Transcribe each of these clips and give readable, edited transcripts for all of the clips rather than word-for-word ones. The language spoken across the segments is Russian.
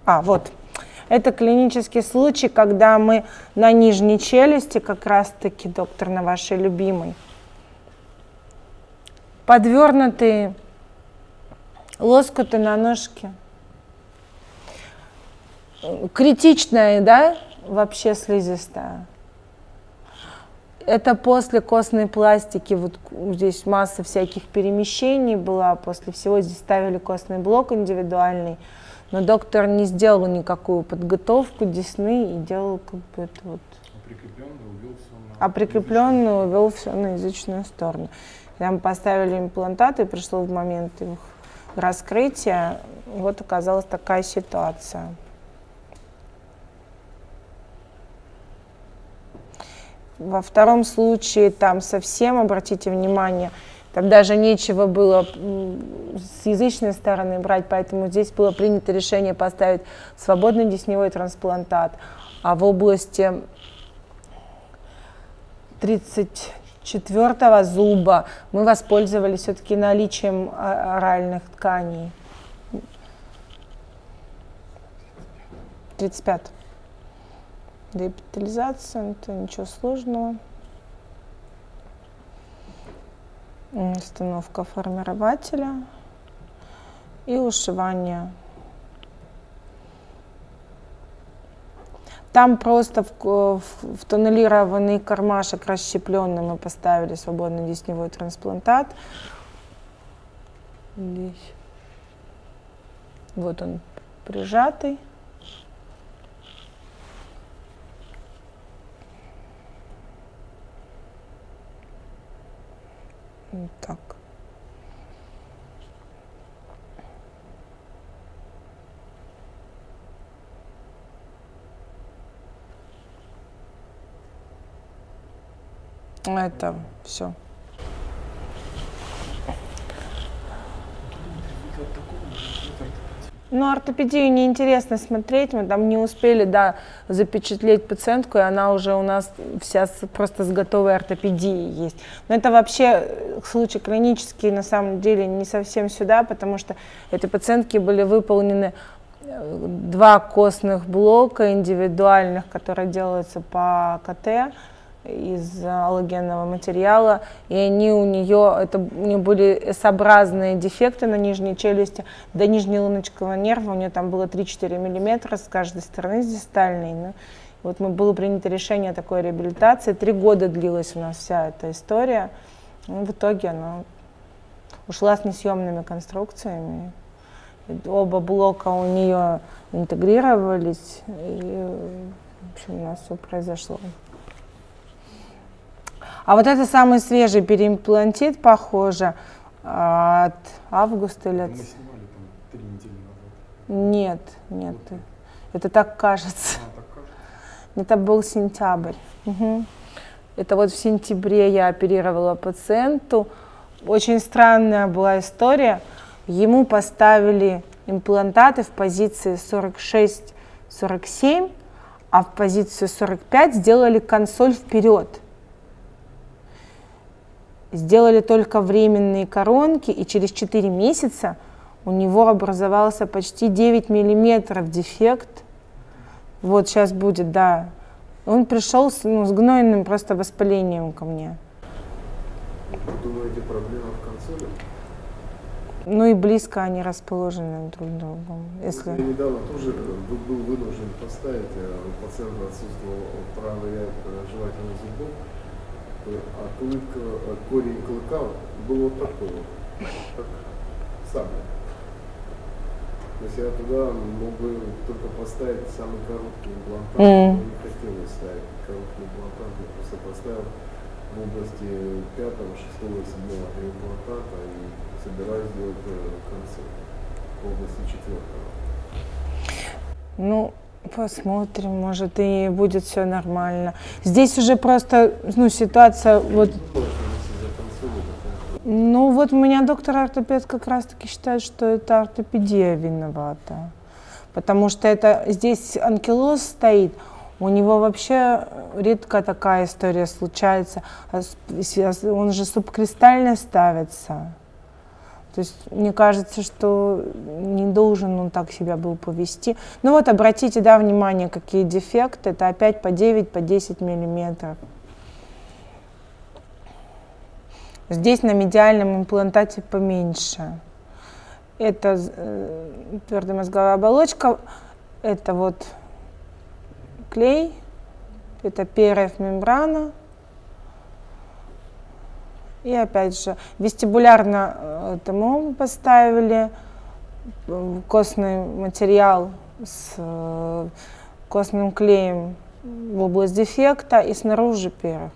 Вот. Это клинический случай, когда мы на нижней челюсти, как раз-таки, доктор, на вашей любимой, подвернутые лоскуты на ножке. Критичная, да, вообще слизистая. Это после костной пластики, вот здесь масса всяких перемещений была, после всего здесь ставили костный блок индивидуальный, но доктор не сделал никакую подготовку десны и делал как бы это вот. Прикрепленный увел все на язычную сторону. Когда мы поставили имплантаты, пришло в момент их раскрытия, вот оказалась такая ситуация. Во втором случае там совсем, обратите внимание, там даже нечего было с язычной стороны брать, поэтому здесь было принято решение поставить свободный десневой трансплантат. А в области 34-го зуба мы воспользовались все-таки наличием оральных тканей. 35. Деэпитализация, это ничего сложного. Установка формирователя и ушивание. Там просто в тоннелированный кармашек расщепленный мы поставили свободный десневой трансплантат. Здесь. Вот он прижатый. Вот так. Это все. Ну, ортопедию неинтересно смотреть, мы там не успели, да, запечатлеть пациентку, и она уже у нас вся просто с готовой ортопедией есть. Но это вообще случай клинический, на самом деле, не совсем сюда, потому что эти пациентки были выполнены 2 костных блока индивидуальных, которые делаются по КТ из аллогенного материала, и они у нее были S-образные дефекты на нижней челюсти, до нижнелуночкового нерва у нее там было 3-4 мм с каждой стороны, с дистальной. Ну, вот было принято решение такой реабилитации, 3 года длилась у нас вся эта история, и в итоге она ушла с несъемными конструкциями, оба блока у нее интегрировались, и в общем, у нас все произошло. А вот это самый свежий переимплантит, похоже, от августа или от... Мы снимали там 3 недели назад. Нет, это так кажется. Так кажется? Это был сентябрь. Угу. Это вот в сентябре я оперировала пациенту. Очень странная была история. Ему поставили имплантаты в позиции 46-47, а в позицию 45 сделали консоль вперед. Сделали только временные коронки, и через 4 месяца у него образовался почти 9 миллиметров дефект. Вот сейчас будет, да. Он пришел с гнойным просто воспалением ко мне. Вы думаете, проблема в консоли? Ну и близко они расположены друг к другу. Если... Я недавно тоже был вынужден поставить, у пациента отсутствовал правый ряд жевательных зубов, а корень клыка был вот такой вот, как сабля. То есть я туда мог бы только поставить самый короткий имплантат, но не хотелось ставить короткий имплантат, я просто поставил в области 5-го, 6-го и 7-го имплантата и собираюсь сделать концы в области 4-го. Ну, посмотрим, может и будет все нормально. Здесь уже просто, ситуация вот... Ну вот у меня доктор-ортопед как раз-таки считает, что это ортопедия виновата. Потому что здесь анкилоз стоит, у него вообще редко такая история случается. Он же субкристально ставится. То есть мне кажется, что не должен он так себя был повести. Ну вот обратите, да, внимание, какие дефекты. Это опять по 9, по 10 миллиметров. Здесь на медиальном имплантате поменьше. Это твердая мозговая оболочка, это вот клей, это ПРФ-мембрана. И опять же, вестибулярно ТМО поставили, костный материал с костным клеем в область дефекта и снаружи ПРФ.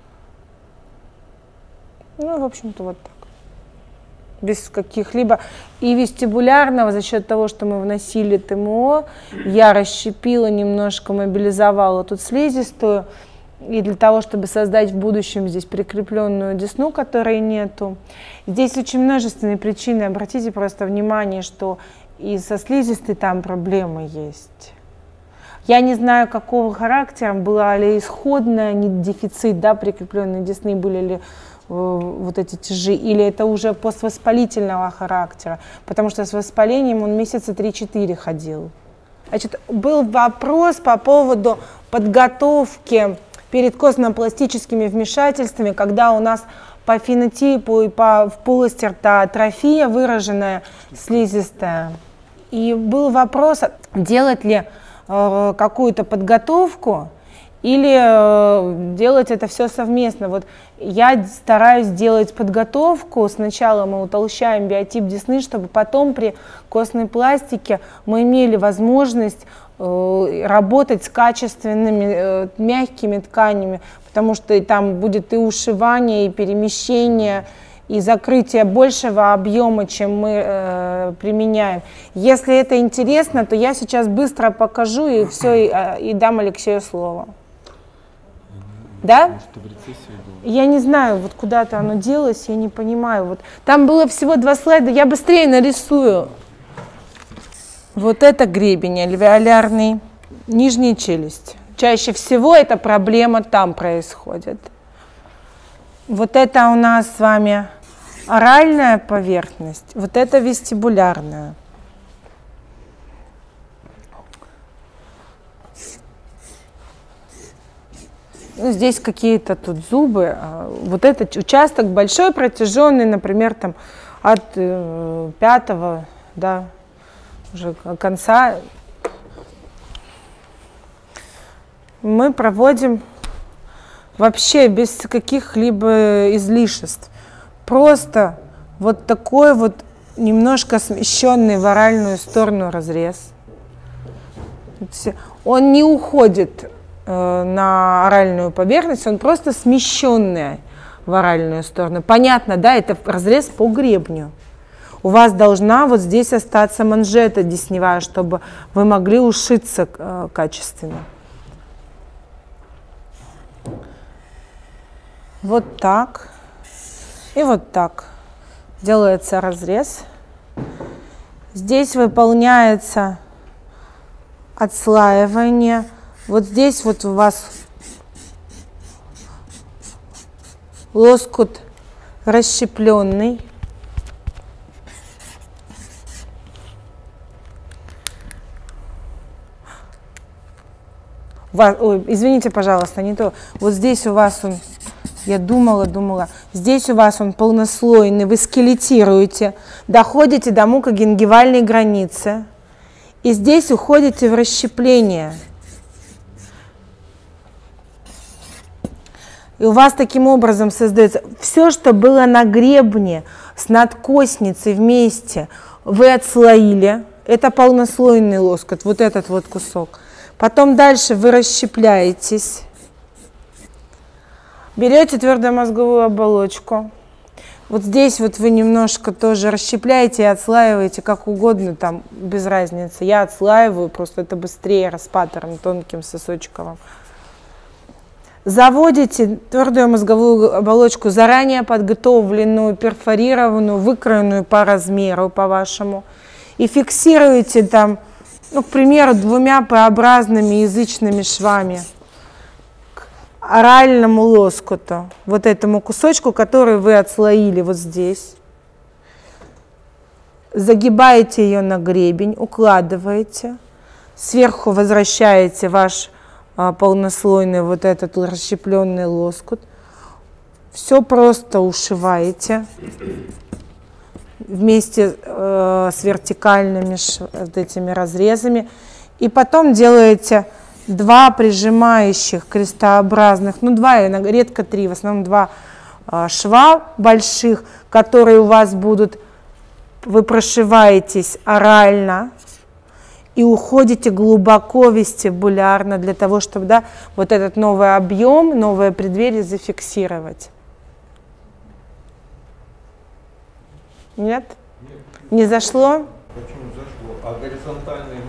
Ну, в общем-то, вот так. Без каких-либо. И вестибулярного, за счет того, что мы вносили ТМО, я расщепила немножко, мобилизовала тут слизистую. И для того, чтобы создать в будущем здесь прикрепленную десну, которой нету. Здесь очень множественные причины. Обратите просто внимание, что и со слизистой там проблемы есть. Я не знаю, какого характера, была ли исходная дефицит, да, прикрепленной десны, были ли вот эти тяжи, или это уже поствоспалительного характера, потому что с воспалением он месяца 3-4 ходил. Значит, был вопрос по поводу подготовки перед костно-пластическими вмешательствами, когда у нас по фенотипу и в полости рта атрофия выраженная, слизистая. И был вопрос, делать ли какую-то подготовку или делать это все совместно. Вот я стараюсь делать подготовку. Сначала мы утолщаем биотип десны, чтобы потом при костной пластике мы имели возможность работать с качественными мягкими тканями, потому что там будет и ушивание, и перемещение, и закрытие большего объема, чем мы применяем. Если это интересно, то я сейчас быстро покажу и все, и дам Алексею слово. Да? Я не знаю, вот куда-то оно делось, я не понимаю. Вот. Там было всего 2 слайда, я быстрее нарисую. Вот это гребень альвеолярный, нижняя челюсть. Чаще всего эта проблема там происходит. Вот это у нас с вами оральная поверхность, вот это вестибулярная. Ну, здесь какие-то тут зубы. Вот этот участок большой, протяженный, например, там от 5-го, да, уже конца. Мы проводим вообще без каких-либо излишеств. Просто вот такой вот немножко смещенный в оральную сторону разрез. Он не уходит на оральную поверхность, он просто смещенный в оральную сторону. Понятно, да, это разрез по гребню. У вас должна вот здесь остаться манжета десневая, чтобы вы могли ушиться качественно. Вот так и вот так делается разрез. Здесь выполняется отслаивание. Вот здесь вот у вас лоскут расщепленный. Ой, извините, пожалуйста, не то. Вот здесь у вас он, я думала, здесь у вас он полнослойный, вы скелетируете, доходите до мукогенгивальной границы, и здесь уходите в расщепление. И у вас таким образом создается все, что было на гребне с надкосницей вместе, вы отслоили. Это полнослойный лоскут, вот этот вот кусок. Потом дальше вы расщепляетесь. Берете твердомозговую оболочку. Вот здесь вот вы немножко тоже расщепляете и отслаиваете, как угодно, там без разницы. Я отслаиваю, просто это быстрее распатором тонким сосочковым. Заводите твердую мозговую оболочку, заранее подготовленную, перфорированную, выкроенную по размеру, по-вашему, и фиксируете там, ну, к примеру, 2 П-образными язычными швами к оральному лоскуту, вот этому кусочку, который вы отслоили вот здесь. загибаете ее на гребень, укладываете, сверху возвращаете ваш полнослойный вот этот расщепленный лоскут, все просто ушиваете вместе с вертикальными вот этими разрезами, и потом делаете 2 прижимающих крестообразных, ну 2, редко 3, в основном 2 шва больших, которые у вас будут, вы прошиваетесь орально и уходите глубоко вестибулярно для того, чтобы, да, вот этот новый объем, новое преддверие зафиксировать. Нет? Не зашло? Почему зашло? А горизонтальные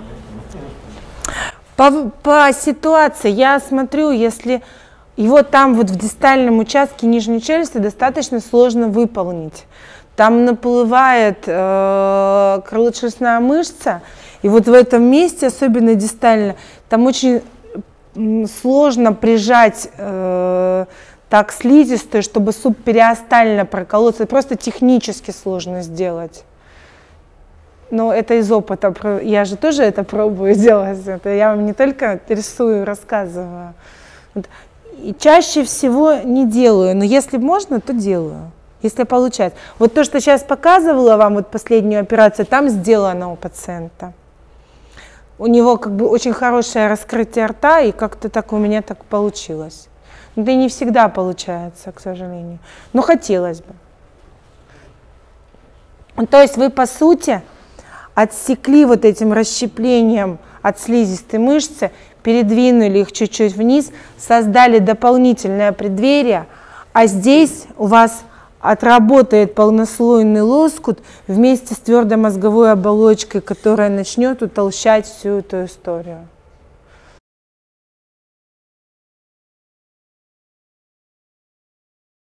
можно? По ситуации я смотрю, если его там вот в дистальном участке нижней челюсти достаточно сложно выполнить. Там наплывает крылочелюстная мышца, и вот в этом месте, особенно дистально, там очень сложно прижать так слизистую, чтобы субпериостально проколоться. Это просто технически сложно сделать. Но это из опыта. Я же тоже это пробую делать. Это я вам не только рисую, рассказываю. И чаще всего не делаю, но если можно, то делаю. Если получается. Вот то, что сейчас показывала вам, вот последнюю операцию, там сделано у пациента. У него как бы очень хорошее раскрытие рта, и как-то так у меня так получилось. Но это не всегда получается, к сожалению. Но хотелось бы. То есть вы, по сути, отсекли вот этим расщеплением от слизистой мышцы, передвинули их чуть-чуть вниз, создали дополнительное преддверие, а здесь у вас отработает полнослойный лоскут вместе с твердой мозговой оболочкой, которая начнет утолщать всю эту историю.